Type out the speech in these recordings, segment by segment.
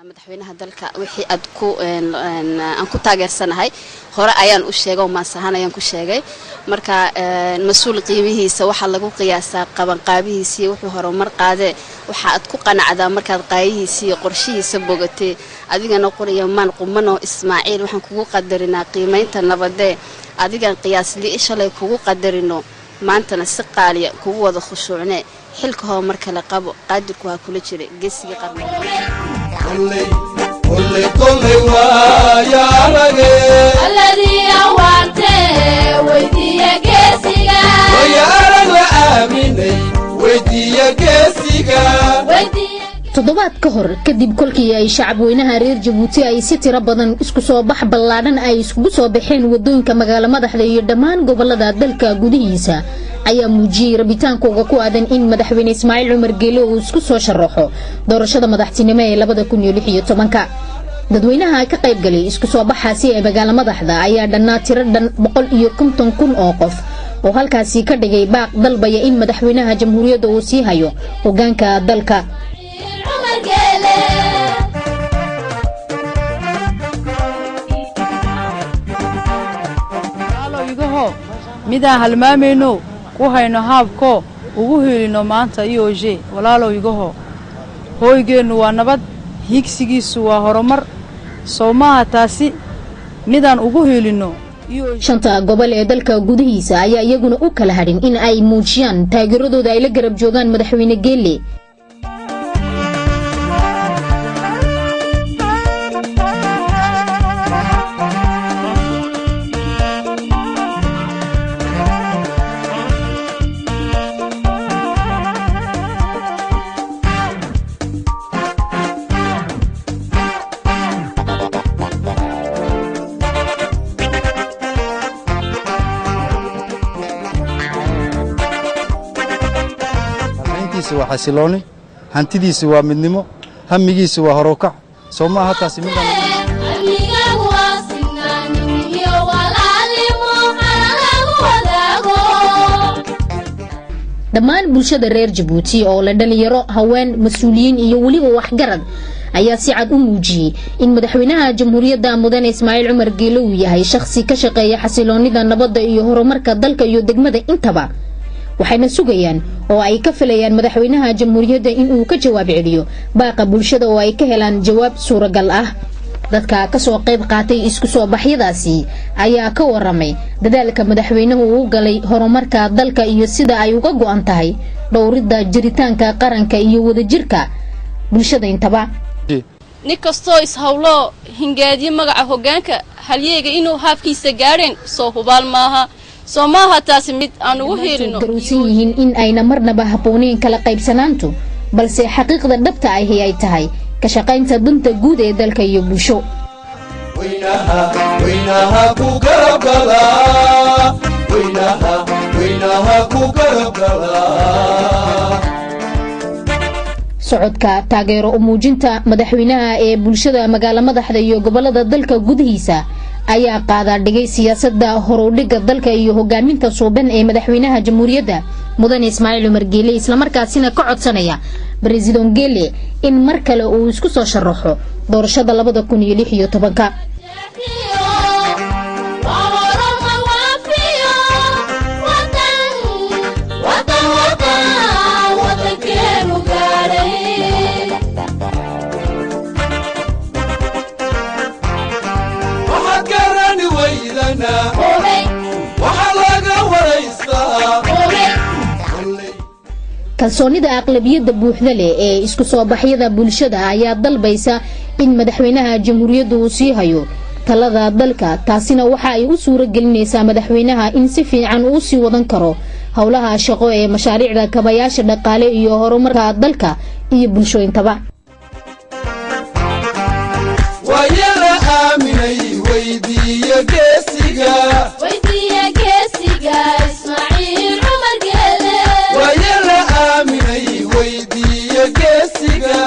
madaxweynaha dalka wixii aad ku taageersanahay hore ayaan u sheegay oo maasahan ayaan ku sheegay marka mas'uul qiimihiisa waxa lagu qiyaasaa qaban qaabihiisa wuxuu horumar qaade waxa aad ku qanacdaa markaad qaayihiisa iyo qorshihiisa bogatay adigana qoriyo maan qumano Ismaaciil waxaan kugu qadarinaa qiimeynta nabadee adigan qiyaasli ishalay kugu qadarino maantana si qaaliya kugu wada khushuucnee xilka hoo marka la qabo qaadirku waa kula jiray geesiga qarni كل ويا رجل الذي أوعته ودي جسيجا ويا رجل آمني ودي جسيجا toddobaad ka hor kadib kolkii ay shacab weynaha reer Jabuuti ay si tiro badan isku soo bax ballaaran ay isku soo baxeen wadooyinka magaalada madaxda iyo dhammaan gobolada dalka gudihiisa ayaa muujiyay rabitaankooda ku aadan in madaxweyne Ismaaciil Cumar Geele uu isku soo sharaxo doorashada madaxtinimo ee 2016 dadweynaha ka qayb galay isku soo baxaasi ee magaalada madaxda ayaa dhanaa tiro dhan 150,000 oo qof oo halkaasi ka dhigay baaq dalbaya in madaxweynaha jamhuuriyadda uu sii hayo hoggaanka dalka midaan halmaamayno ku hayno haabko ugu helino maanta iyooje walaalow igaho hooygeenu waa nabad higsigiisu waa horumar Soomaha taasi midaan ugu helino shanta gobol ee dalka gudihiisa ayaa iyaguna u kala hadhin in ay muujiyaan taageeradooda ay la garab joogaan madaxweyne Geele وحسلوني هنتديس ومدنمو هميجيس وهروكع سوما هتا سمينا dhammaan bulshada reer Jabuuti oo la dhalinyaro haween mas'uuliyiin iyo waliba waxgarad ayaa si cad u muujiyay in madaxweynaha jamhuuriyadda mudane Ismaaciil Cumar Geele uu yahay shakhsi ka shaqeeya xasiloonida nabadda iyo horumarka dalka iyo degmada intaba waxayna sugayaan oo ay ka filayaan madaxweynaha jamhuuriyadda in uu ka jawaab celiyo baaqa bulshada oo ay ka helaan jawaab suuragal ah dadka ka soo qayb qaatay isku soo baxyadaasi ayaa ka waramay dadaalka madaxweynuhu uu galay horumarka dalka iyo sida ay uga go'an tahay dhowridda jiritaanka qaranka iyo wadajirka bulshada intaba nikasto is hawlo hingaadiye magaca hoggaanka halyeega inuu haafkiisa gaareen soo hubaal maaha Soomaha taasi mid aan ugu heelino garuusiin in ayna marnaba habooneen kala qaybsanaantu balse xaqiiqda dhabta ah ay tahay ka shaqaynta danta guud ee dalka iyo bulsho weynaha ku garabgala weynaha ku garabgala socodka taageero u muujinta madaxweynaha ee bulshada magaalada madaxda iyo gobolada dalka gudihiisa ayaa qaada dhigay siyaasadda horudhiga dalka iyo hogaaminta suuban ee madaxweynaha jamhuuriyadda mudane Ismaaciil Cumar Geele isla markaasina ka codsanaya President Geele in mar kale uu isku soo sharaxo doorashada 2016 kalsoonida aqlabiyada buuxda leh ee isku soo baxyada bulshada ayaa dalbaysa in madaxweynaha jamhuuriyadda uu sii hayo talada dalka taasina waxa ay u suura gelinaysaa madaxweynaha in si fiican uu sii wadan karo hawlaha shaqo ee mashaariicda kabayaasha dhaqaale iyo horumarka dalka iyo bulshooyintaba wayala aaminay weydiiyo geesiga Ismaaciil Cumar Geele wayala aaminay weydiiyo geesiga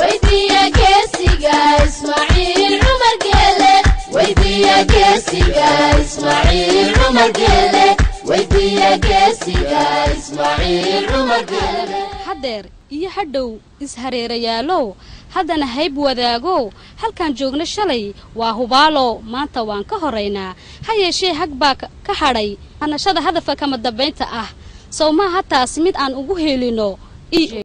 Ismaaciil Cumar Geele weydiiyo geesiga Ismaaciil Cumar Geele weydiiyo geesiga Ismaaciil Cumar Geele hadeer iyo hadhow is hareerayaalo haddana hayb wadaago halkaan joogna shalay waa hubaalo maanta waan ka horeynaa ha yeeshee hag baa ka hadhay anashada hadafka kama dambeynta ah soo maaha taas mid aan ugu helino